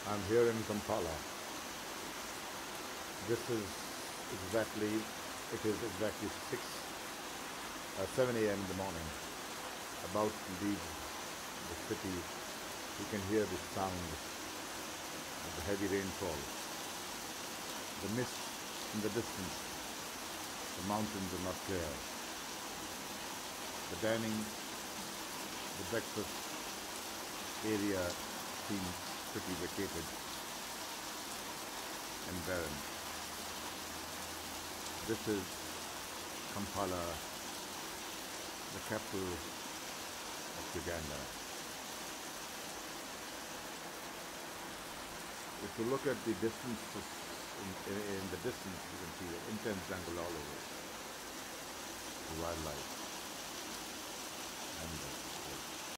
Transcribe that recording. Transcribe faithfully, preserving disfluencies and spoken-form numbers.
I'm here in Kampala. This is exactly, it is exactly six, uh, seven a m in the morning. About to leave the city, you can hear the sound of the heavy rainfall. The mist in the distance, the mountains are not clear. The dining, the breakfast area seems pretty vacated and barren. This is Kampala, the capital of Uganda. If you look at the distance, in, in, in the distance you can see the intense jungle all over, the wildlife, and